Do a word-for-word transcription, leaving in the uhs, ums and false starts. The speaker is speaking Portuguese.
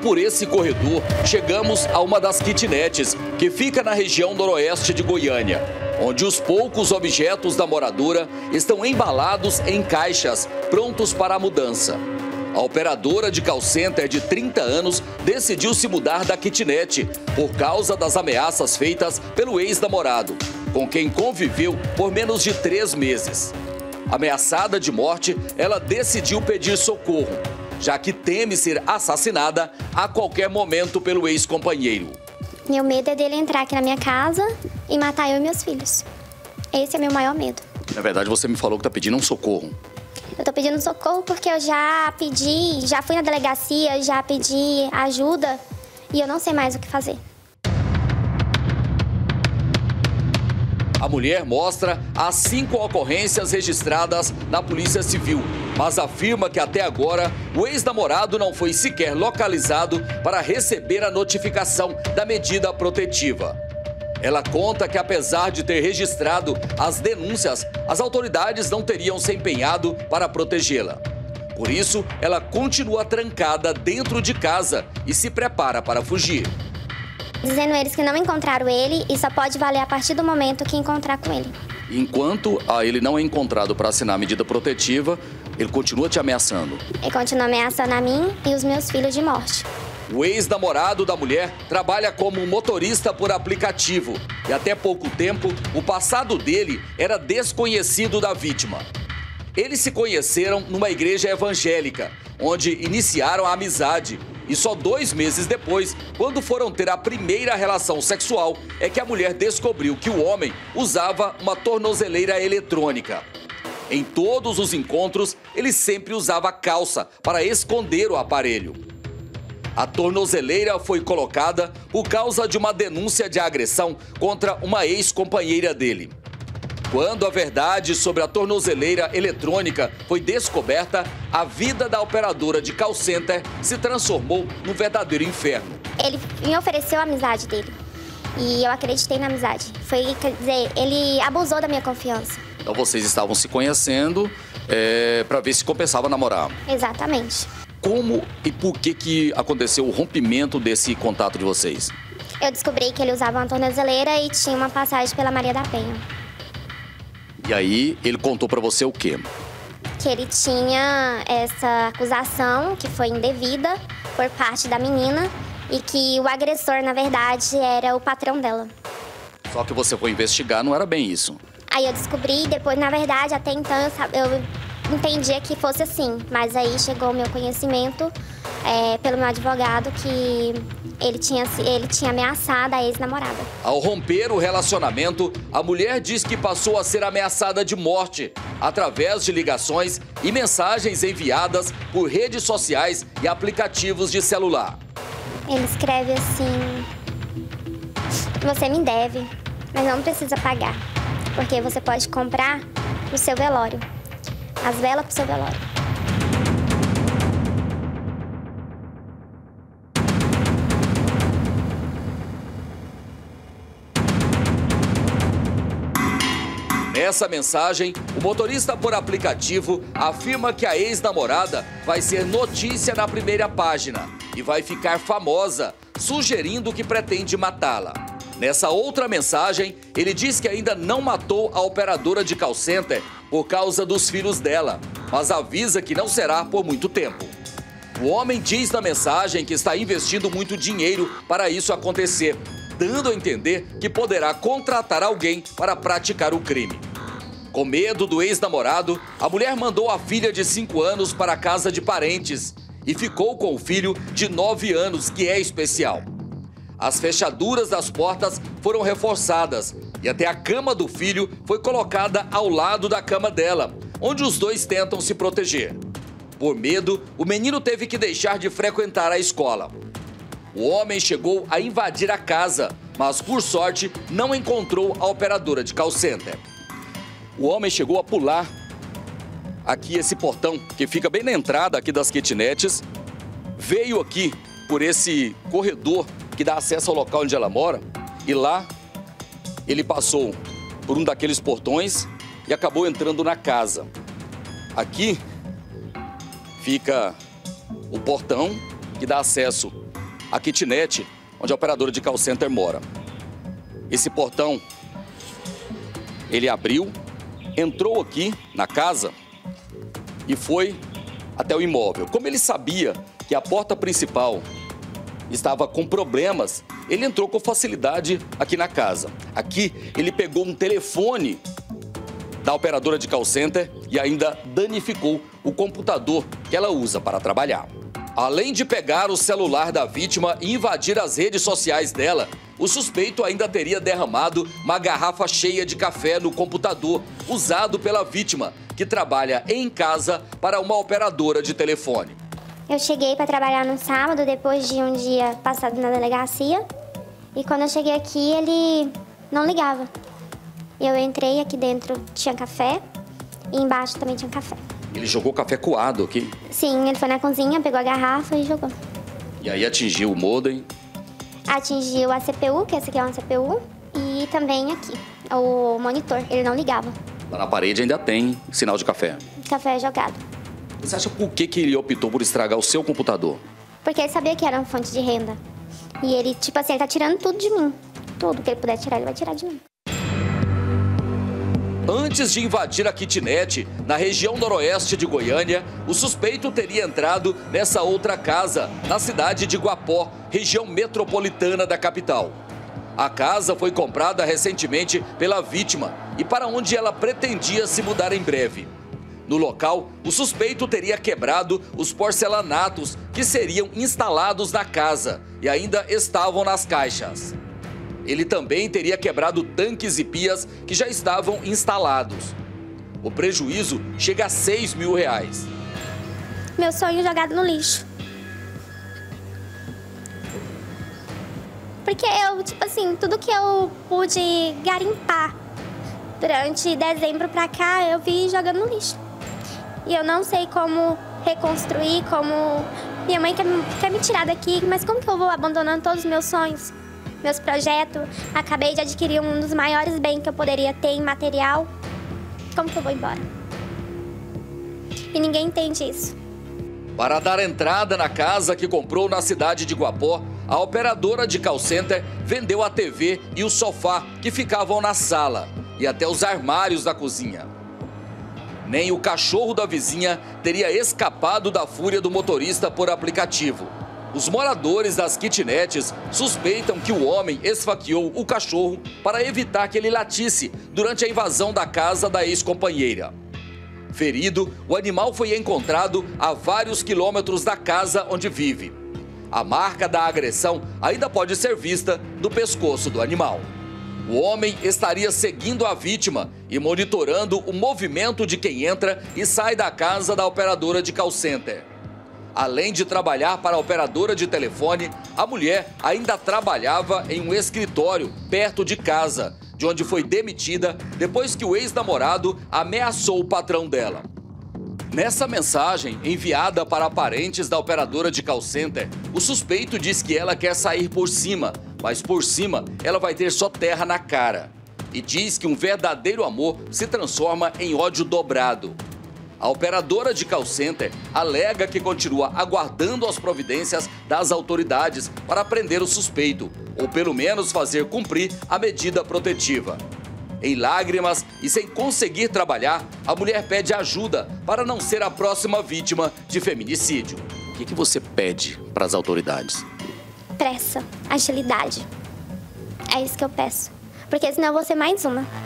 por esse corredor, chegamos a uma das kitnets, que fica na região noroeste de Goiânia, onde os poucos objetos da moradora estão embalados em caixas, prontos para a mudança. A operadora de call center de trinta anos decidiu se mudar da kitnet por causa das ameaças feitas pelo ex-namorado, com quem conviveu por menos de três meses. Ameaçada de morte, ela decidiu pedir socorro, já que teme ser assassinada a qualquer momento pelo ex-companheiro. Meu medo é dele entrar aqui na minha casa e matar eu e meus filhos. Esse é meu maior medo. Na verdade, você me falou que está pedindo um socorro. Eu tô pedindo socorro porque eu já pedi, já fui na delegacia, já pedi ajuda e eu não sei mais o que fazer. A mulher mostra as cinco ocorrências registradas na Polícia Civil, mas afirma que até agora o ex-namorado não foi sequer localizado para receber a notificação da medida protetiva. Ela conta que, apesar de ter registrado as denúncias, as autoridades não teriam se empenhado para protegê-la. Por isso, ela continua trancada dentro de casa e se prepara para fugir. Dizendo eles que não encontraram ele e só pode valer a partir do momento que encontrar com ele. Enquanto a ele não é encontrado para assinar a medida protetiva, ele continua te ameaçando. Ele continua ameaçando a mim e os meus filhos de morte. O ex-namorado da mulher trabalha como motorista por aplicativo e até pouco tempo o passado dele era desconhecido da vítima. Eles se conheceram numa igreja evangélica, onde iniciaram a amizade. E só dois meses depois, quando foram ter a primeira relação sexual, é que a mulher descobriu que o homem usava uma tornozeleira eletrônica. Em todos os encontros, ele sempre usava calça para esconder o aparelho. A tornozeleira foi colocada por causa de uma denúncia de agressão contra uma ex-companheira dele. Quando a verdade sobre a tornozeleira eletrônica foi descoberta, a vida da operadora de call center se transformou num verdadeiro inferno. Ele me ofereceu a amizade dele e eu acreditei na amizade. Foi, quer dizer, ele abusou da minha confiança. Então vocês estavam se conhecendo é, para ver se compensava namorar. Exatamente. Como e por que que aconteceu o rompimento desse contato de vocês? Eu descobri que ele usava uma tornozeleira e tinha uma passagem pela Maria da Penha. E aí, ele contou pra você o quê? Que ele tinha essa acusação, que foi indevida, por parte da menina, e que o agressor, na verdade, era o patrão dela. Só que você foi investigar, não era bem isso. Aí eu descobri, depois, na verdade, até então, eu, eu entendia que fosse assim. Mas aí chegou o meu conhecimento, é, pelo meu advogado, que ele tinha, ele tinha ameaçado a ex-namorada. Ao romper o relacionamento, a mulher diz que passou a ser ameaçada de morte através de ligações e mensagens enviadas por redes sociais e aplicativos de celular. Ele escreve assim: você me deve, mas não precisa pagar, porque você pode comprar o seu velório, as velas pro seu velório. Nessa mensagem, o motorista por aplicativo afirma que a ex-namorada vai ser notícia na primeira página e vai ficar famosa, sugerindo que pretende matá-la. Nessa outra mensagem, ele diz que ainda não matou a operadora de call center por causa dos filhos dela, mas avisa que não será por muito tempo. O homem diz na mensagem que está investindo muito dinheiro para isso acontecer, dando a entender que poderá contratar alguém para praticar o crime. Com medo do ex-namorado, a mulher mandou a filha de cinco anos para a casa de parentes e ficou com o filho de nove anos, que é especial. As fechaduras das portas foram reforçadas e até a cama do filho foi colocada ao lado da cama dela, onde os dois tentam se proteger. Por medo, o menino teve que deixar de frequentar a escola. O homem chegou a invadir a casa, mas por sorte não encontrou a operadora de call center. O homem chegou a pular aqui esse portão, que fica bem na entrada aqui das kitnets, veio aqui por esse corredor que dá acesso ao local onde ela mora, e lá ele passou por um daqueles portões e acabou entrando na casa. Aqui fica o portão que dá acesso a kitnet onde a operadora de call center mora. Esse portão, ele abriu, entrou aqui na casa e foi até o imóvel. Como ele sabia que a porta principal estava com problemas, ele entrou com facilidade aqui na casa. Aqui ele pegou um telefone da operadora de call center e ainda danificou o computador que ela usa para trabalhar. Além de pegar o celular da vítima e invadir as redes sociais dela, o suspeito ainda teria derramado uma garrafa cheia de café no computador usado pela vítima, que trabalha em casa para uma operadora de telefone. Eu cheguei para trabalhar no sábado, depois de um dia passado na delegacia. E quando eu cheguei aqui, ele não ligava. Eu entrei, aqui dentro tinha café e embaixo também tinha café. Ele jogou café coado aqui? Sim, ele foi na cozinha, pegou a garrafa e jogou. E aí atingiu o modem? Atingiu a C P U, que essa aqui é uma C P U, e também aqui, o monitor, ele não ligava. Lá na parede ainda tem sinal de café. Café jogado. Você acha por que, que ele optou por estragar o seu computador? Porque ele sabia que era uma fonte de renda. E ele, tipo assim, ele tá tirando tudo de mim. Tudo que ele puder tirar, ele vai tirar de mim. Antes de invadir a kitnet, na região noroeste de Goiânia, o suspeito teria entrado nessa outra casa, na cidade de Guapó, região metropolitana da capital. A casa foi comprada recentemente pela vítima e para onde ela pretendia se mudar em breve. No local, o suspeito teria quebrado os porcelanatos que seriam instalados na casa e ainda estavam nas caixas. Ele também teria quebrado tanques e pias que já estavam instalados. O prejuízo chega a seis mil reais. Meu sonho jogado no lixo. Porque eu, tipo assim, tudo que eu pude garimpar durante dezembro pra cá, eu vi jogando no lixo. E eu não sei como reconstruir, como... Minha mãe quer, quer me tirar daqui, mas como que eu vou abandonando todos os meus sonhos? Meus projetos, acabei de adquirir um dos maiores bens que eu poderia ter em material. Como que eu vou embora? E ninguém entende isso. Para dar entrada na casa que comprou na cidade de Guapó, a operadora de call center vendeu a T V e o sofá que ficavam na sala e até os armários da cozinha. Nem o cachorro da vizinha teria escapado da fúria do motorista por aplicativo. Os moradores das kitnets suspeitam que o homem esfaqueou o cachorro para evitar que ele latisse durante a invasão da casa da ex-companheira. Ferido, o animal foi encontrado a vários quilômetros da casa onde vive. A marca da agressão ainda pode ser vista do pescoço do animal. O homem estaria seguindo a vítima e monitorando o movimento de quem entra e sai da casa da operadora de call center. Além de trabalhar para a operadora de telefone, a mulher ainda trabalhava em um escritório perto de casa, de onde foi demitida depois que o ex-namorado ameaçou o patrão dela. Nessa mensagem, enviada para parentes da operadora de call center, o suspeito diz que ela quer sair por cima, mas por cima ela vai ter só terra na cara. E diz que um verdadeiro amor se transforma em ódio dobrado. A operadora de call center alega que continua aguardando as providências das autoridades para prender o suspeito, ou pelo menos fazer cumprir a medida protetiva. Em lágrimas e sem conseguir trabalhar, a mulher pede ajuda para não ser a próxima vítima de feminicídio. O que que você pede para as autoridades? Pressa, agilidade. É isso que eu peço. Porque senão eu vou ser mais uma.